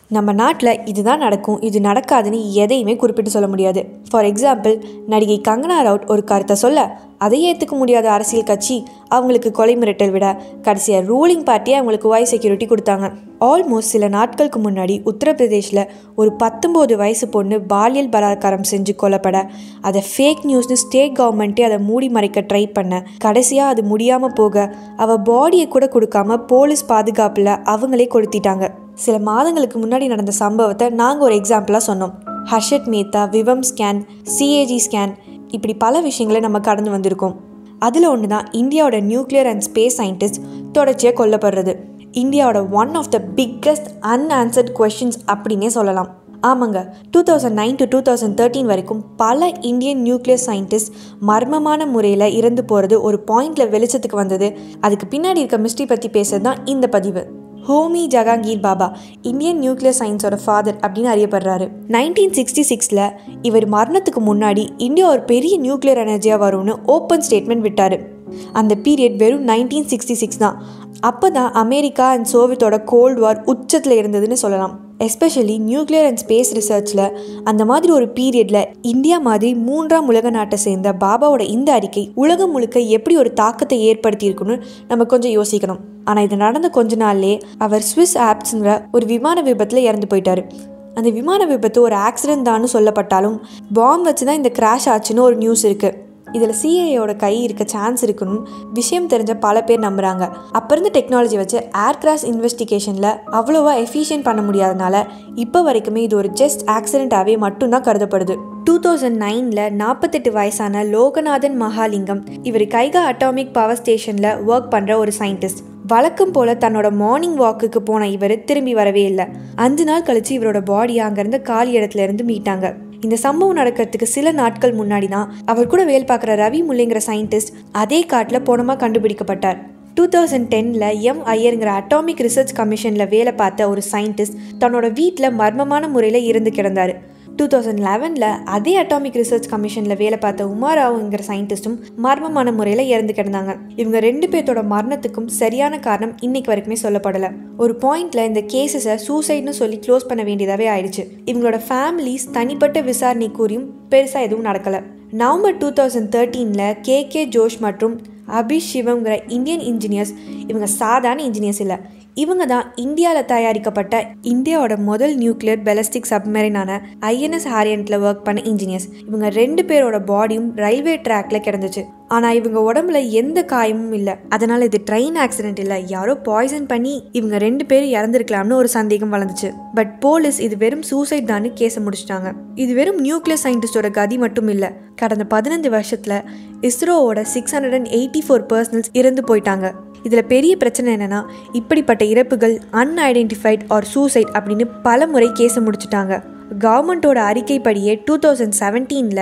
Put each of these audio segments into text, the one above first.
நம்ம நாட்டில் இதுதான் நடக்கும், இது நடக்காதுன்னு எதையுமே குறிப்பிட்டு சொல்ல முடியாது. ஃபார் எக்ஸாம்பிள், நடிகை கங்கனா ரவுட் ஒரு கருத்தை சொல்ல அதை ஏற்றுக்க முடியாத அரசியல் கட்சி அவங்களுக்கு கொலை மிரட்டல் விட கடைசியாக ரூலிங் பார்ட்டியே அவங்களுக்கு வாய்ஸ் செக்யூரிட்டி கொடுத்தாங்க. ஆல்மோஸ்ட் சில நாட்களுக்கு முன்னாடி உத்தரப்பிரதேஷில் ஒரு 19 வயசு பொண்ணு பாலியல் பலாத்காரம் செஞ்சு கொல்லப்பட அதை ஃபேக் நியூஸ்னு ஸ்டேட் கவர்மெண்ட்டே அதை மூடி மறைக்க ட்ரை பண்ண கடைசியாக அது முடியாமல் போக அவள் பாடியை கூட கொடுக்காம போலீஸ் பாதுகாப்பில் அவங்களே கொளுத்திட்டாங்க. சில மாதங்களுக்கு முன்னாடி நடந்த சம்பவத்தை நாங்கள் ஒரு எக்ஸாம்பிளாக சொன்னோம். Harshad Mehta, Vyapam scam, CAG scam, இப்படி பல விஷயங்களை நம்ம கடந்து வந்திருக்கோம். அதில் ஒன்று தான் இந்தியாவோட நியூக்ளியர் அண்ட் ஸ்பேஸ் சயின்டிஸ்ட் தொடர்ச்சியாக கொல்லப்படுறது. இந்தியாவோட one of the biggest unanswered questions அப்படின்னே சொல்லலாம். ஆமாங்க, 2009 to 2013 வரைக்கும் பல இந்தியன் நியூக்ளியர் சயின்டிஸ்ட் மர்மமான முறையில் இறந்து போகிறது ஒரு பாயிண்டில் வெளிச்சத்துக்கு வந்தது. அதுக்கு பின்னாடி இருக்க மிஸ்ட்ரி பற்றி பேசுறது தான் இந்த பதிவு. ஹோமி ஜஹாங்கீர் பாபா இந்தியன் நியூக்ளியர் சயின்ஸோட ஃபாதர் அப்படின்னு அறியப்படுறாரு. 1966 இவர் மரணத்துக்கு முன்னாடி இந்தியா ஒரு பெரிய நியூக்ளியர் எனர்ஜியாக வரும்னு ஓப்பன் ஸ்டேட்மெண்ட் விட்டார். அந்த பீரியட் வெறும் 1966 தான். அப்போ தான் அமெரிக்கா அண்ட் சோவியத்தோட கோல்டு வார் உச்சத்தில் இருந்ததுன்னு சொல்லலாம். எஸ்பெஷலி நியூக்ளியர் அண்ட் ஸ்பேஸ் ரிசர்ச்சில் அந்த மாதிரி ஒரு பீரியடில் இந்தியா மாதிரி 3ஆம் உலக நாட்டை சேர்ந்த பாபாவோட இந்த அறிக்கை உலகம் முழுக்க எப்படி ஒரு தாக்கத்தை ஏற்படுத்தியிருக்குன்னு நம்ம கொஞ்சம் யோசிக்கணும். ஆனால் இது நடந்த கொஞ்ச நாள்லேயே அவர் ஸ்விஸ் ஆப்ஸ்ங்கிற ஒரு விமான விபத்தில் இறந்து போயிட்டார். அந்த விமான விபத்து ஒரு ஆக்சிடென்ட் தான்னு சொல்லப்பட்டாலும் பாம்பு வச்சு தான் இந்த கிராஷ் ஆச்சுன்னு ஒரு நியூஸ் இருக்குது. இதில் சிஐஏயோட கை இருக்க சான்ஸ் இருக்குன்னு விஷயம் தெரிஞ்ச பல பேர் நம்புகிறாங்க. அப்போ இருந்த டெக்னாலஜி வச்சு ஏர் கிராஷ் இன்வெஸ்டிகேஷனில் அவ்வளோவா எஃபிஷியன்ட் பண்ண முடியாதனால இப்போ வரைக்குமே இது ஒரு ஜஸ்ட் ஆக்சிடென்ட்டாகவே மட்டும்தான் கருதப்படுது. 2009 48 வயசான லோகநாதன் மகாலிங்கம் இவர் கைகா அட்டாமிக் பவர் ஸ்டேஷனில் ஒர்க் பண்ணுற ஒரு சயின்டிஸ்ட். வழக்கம் போல் தன்னோட மார்னிங் வாக்குக்கு போன இவர் திரும்பி வரவே இல்லை. 5 நாள் கழித்து இவரோட பாடியை அங்கேருந்து காலி இடத்துல இருந்து மீட்டாங்க. இந்த சம்பவம் நடக்கிறதுக்கு சில நாட்கள் முன்னாடி தான் அவர் கூட வேலை பார்க்குற ரவி முல்லைங்கிற சயின்டிஸ்ட் அதே காட்டில் போனமாக கண்டுபிடிக்கப்பட்டார். 2010 எம் ஐயருங்கிற அட்டாமிக் ரிசர்ச் கமிஷனில் வேலை பார்த்த ஒரு சயின்டிஸ்ட் தன்னோட வீட்டில் மர்மமான முறையில் இருந்து கிடந்தார். 2011 அதே அட்டாமிக் ரிசர்ச் கமிஷனில் வேலை பார்த்த உமாராவுங்கிற சயின்டிஸ்டும் மர்மமான முறையில் இறந்து கிடந்தாங்க. இவங்க 2 பேர்த்தோட மரணத்துக்கும் சரியான காரணம் இன்னைக்கு வரைக்குமே சொல்லப்படலை. ஒரு பாயிண்ட்ல இந்த கேசஸை சூசைட்னு சொல்லி க்ளோஸ் பண்ண வேண்டியதாகவே ஆயிடுச்சு. இவங்களோட ஃபேமிலிஸ் தனிப்பட்ட விசாரணை கூறியும் பெருசாக எதுவும் நடக்கலை. நவம்பர் 2013 கே ஜோஷ் மற்றும் அபிஷ் சிவம்ங்கிற இந்தியன் இன்ஜினியர்ஸ், இவங்க சாதாரண இன்ஜினியர்ஸ் இல்லை, இவங்க தான் இந்தியாவில் தயாரிக்கப்பட்ட இந்தியாவோட முதல் நியூக்ளியர் பெலஸ்டிக் சப்மரைனான INS ஹாரியன்ட்ல ஒர்க் பண்ண இன்ஜினியர்ஸ். இவங்க 2 பேரோட பாடியும் ரயில்வே ட்ராக்ல கிடந்துச்சு. ஆனால் இவங்க உடம்புல எந்த காயமும் இல்லை. அதனால இது ட்ரெயின் ஆக்சிடென்ட் இல்லை, யாரோ பாய்சன் பண்ணி இவங்க 2 பேரும் இறந்துருக்கலாம்னு ஒரு சந்தேகம் வளர்ந்துச்சு. பட் போலீஸ் இது வெறும் சூசைட் தான் கேஸை முடிச்சிட்டாங்க. இது வெறும் நியூக்ளியர் சயின்டிஸ்டோட கதி மட்டும் இல்லை. கடந்த 15 வருஷத்துல இஸ்ரோவோட 684 பர்சனல்ஸ் இறந்து போயிட்டாங்க. இதில் பெரிய பிரச்சனை என்னென்னா, இப்படிப்பட்ட இறப்புகள் அன்ஐடென்டிஃபைட் ஆர் சூசைட் அப்படின்னு பல முறை கேஸை முடிச்சுட்டாங்க. கவர்மெண்ட்டோட அறிக்கைப்படியே 2017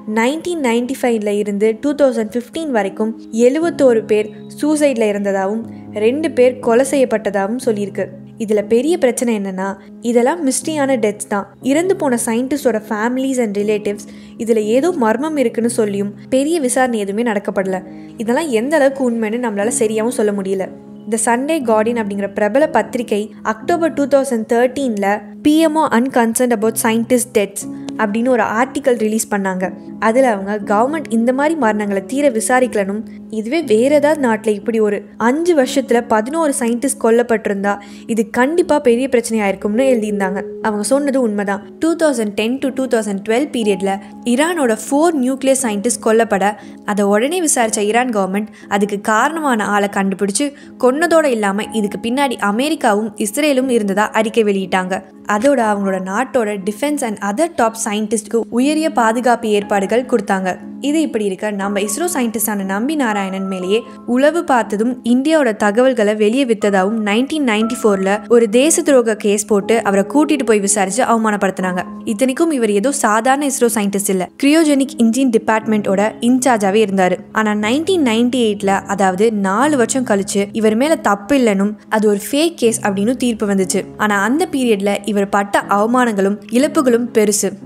1995 இருந்து 2015 வரைக்கும் 71 பேர் சூசைடில் இறந்ததாகவும் 2 பேர் கொலை செய்யப்பட்டதாகவும் சொல்லியிருக்கு. இதில் பெரிய பிரச்சனை என்னென்னா, இதெல்லாம் மிஸ்ட்ரியான டெத்ஸ் தான். இறந்து போன சயின்டிஸ்டோட ஃபேமிலிஸ் அண்ட் ரிலேட்டிவ்ஸ் இதில் ஏதோ மர்மம் இருக்குன்னு சொல்லியும் பெரிய விசாரணை எதுவுமே நடக்கப்படலை. இதெல்லாம் எந்த அளவுக்கு உண்மைன்னு நம்மளால் சரியாகவும் சொல்ல முடியல. த சண்டே கார்டியன் அப்படிங்கிற பிரபல பத்திரிகை October 2013 PMO unconcerned about scientist deaths அப்படின்னு ஒரு ஆர்டிக்கல் ரிலீஸ் பண்ணாங்க. அதில் அவங்க கவர்மெண்ட் இந்த மாதிரி மரணங்களை தீர விசாரிக்கலனும், இதுவே வேற ஏதாவது நாட்டில் இப்படி ஒரு 5 வருஷத்தில் 11 சயின்டிஸ்ட் கொல்லப்பட்டிருந்தா இது கண்டிப்பாக பெரிய பிரச்சனையாக இருக்கும்னு எழுதியிருந்தாங்க. அவங்க சொன்னது உண்மைதான். 2010 to 2012 பீரியடில் ஈரானோட 4 நியூக்ளியர் சயின்டிஸ்ட் கொல்லப்பட அதை உடனே விசாரித்த ஈரான் கவர்மெண்ட் அதுக்கு காரணமான ஆளை கண்டுபிடிச்சு கொன்னதோடு இல்லாமல் இதுக்கு பின்னாடி அமெரிக்காவும் இஸ்ரேலும் இருந்ததா அறிக்கை வெளியிட்டாங்க. அதோட அவங்களோட நாட்டோட டிஃபென்ஸ் அண்ட் அதர் டாப் சயின்டிஸ்ட்க்கு உயரிய பாதுகாப்பு ஏற்பாடுகள் கொடுத்தாங்க. இது இப்படி இருக்க நம்ம இஸ்ரோ சயின்டிஸ்டான நம்பி நாராயணன் மேலேயே உளவு பார்த்ததும் இந்தியாவோட தகவல்களை வெளியே வித்ததாகவும் 1994 ஒரு தேச துரோக கேஸ் போட்டு அவரை கூட்டிட்டு போய் விசாரிச்சு அவமானப்படுத்தினாங்க. இத்தனைக்கும் இவர் ஏதோ சாதாரண இஸ்ரோ சயின்டிஸ்ட் இல்ல, கிரியோஜெனிக் இன்ஜின் டிபார்ட்மெண்டோட இன்சார்ஜாவே இருந்தாரு. ஆனா 1998 அதாவது 4 வருஷம் கழிச்சு இவர் மேல தப்பு இல்லைனும் அது ஒரு ஃபேக் கேஸ் அப்படின்னு தீர்ப்பு வந்துச்சு. ஆனா அந்த பீரியட்ல இவர் பட்ட அவமானங்களும் இழப்புகளும் பெருசு.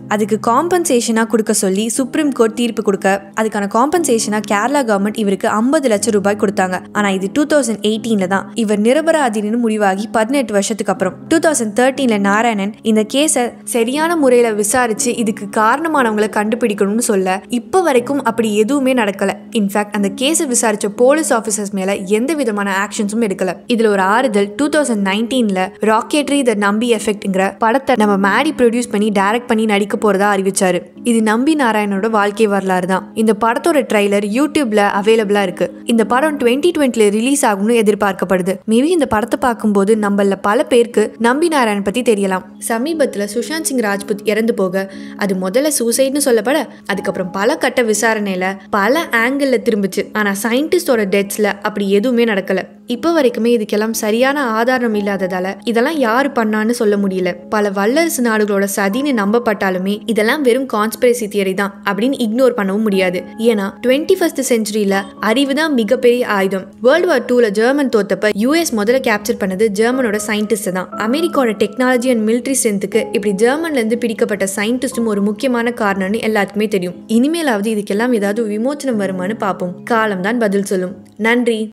அதுக்கு காம்பன்சேஷனா கொடுக்க சொல்லி சுப்ரீம் கோர்ட் தீர்ப்பு கொடுக்க அதுக்கான காம்பன்சேஷனா கேரளா கவர்மெண்ட் இவருக்கு 50 லட்சம் ரூபாய் கொடுத்தாங்க. ஆனா இது 2018 தான் இவர் நிரபராதின்னு முடிவாகி 18 வருஷத்துக்கு அப்புறம் 2013 நாராயணன் இந்த கேஸை சரியான முறையில விசாரிச்சு இதுக்கு காரணமானவங்களை கண்டுபிடிக்கணும்னு சொல்ல இப்ப வரைக்கும் அப்படி எதுவுமே நடக்கல. இன்ஃபேக்ட் அந்த கேஸை விசாரிச்ச போலீஸ் ஆபீசர்ஸ் மேல எந்த விதமான ஆக்ஷன்ஸும் எடுக்கல. இதுல ஒரு ஆறுதல் 2019ல ராக்கெட்ரி த நம்பி எஃபெக்ட்ங்கிற படத்தை நம்ம மேடி ப்ரொடியூஸ் பண்ணி டைரக்ட் பண்ணி நடிக்க போறதா அறிவிச்சாரு. இது நம்பி நாராயணனோட வாழ்க்கை வரலாறு தான். இந்த படத்தோட ட்ரைலர் யூடியூப்ல அவைலபிளா இருக்கு. இந்த படம் 2020ல ரிலீஸ் ஆகும்னு எதிர்பார்க்கப்படுது. மேபி இந்த படத்தை பார்க்கும்போது நம்மள பல பேருக்கு நம்பி நாராயணன் பத்தி தெரியலாம். சமீபத்துல சுஷாந்த் சிங் ராஜ்புத் இறந்து போக அது முதல்ல சூசைட்னு சொல்லப்பட அதுக்கப்புறம் பல கட்ட விசாரணையில பல ஆங்கிள் திரும்பிச்சு. ஆனா சயின்டிஸ்டோட டெத்ஸ்ல அப்படி எதுவுமே நடக்கல. இப்ப வரைக்குமே இதுக்கெல்லாம் சரியான ஆதாரம் இல்லாததால இதெல்லாம் யாரு பண்ணான்னு சொல்ல முடியல. பல வல்லரசு நாடுகளோட சதின்னு நம்பப்பட்டாலுமே இதெல்லாம் வெறும் கான்ஸ்பிரசி தியரி தான் அப்படின்னு இக்னோர் பண்ணவும் முடியாது. ஏன்னா 21st செஞ்சுரியில அறிவு தான் மிகப்பெரிய ஆயுதம். வேர்ல்டு வார் 2ல ஜெர்மன் தோத்தப்ப யூஎஸ் முதல்ல கேப்சர் பண்ணது ஜெர்மனோட சயின்டிஸ்ட் தான். அமெரிக்காவோட டெக்னாலஜி அண்ட் மிலிட்டரி ஸ்ட்ரென்த்துக்கு இப்படி ஜெர்மன்ல இருந்து பிடிக்கப்பட்ட சயின்டிஸ்டும் ஒரு முக்கியமான காரணம்னு எல்லாத்துக்குமே தெரியும். இனிமேலாவது இதுக்கெல்லாம் ஏதாவது விமோச்சனம் வருமானு பார்ப்போம். காலம் தான் பதில் சொல்லும். நன்றி.